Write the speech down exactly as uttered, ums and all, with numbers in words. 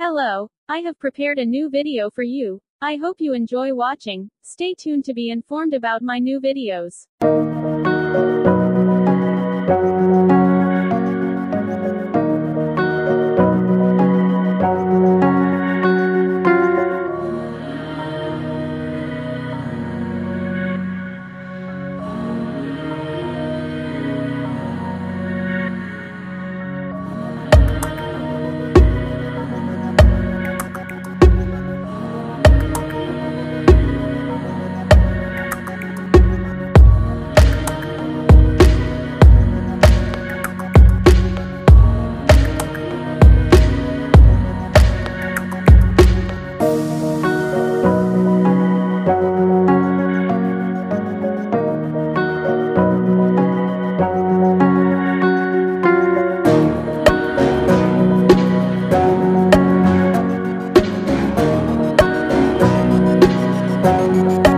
Hello, I have prepared a new video for you. I hope you enjoy watching. Stay tuned to be informed about my new videos. Bye.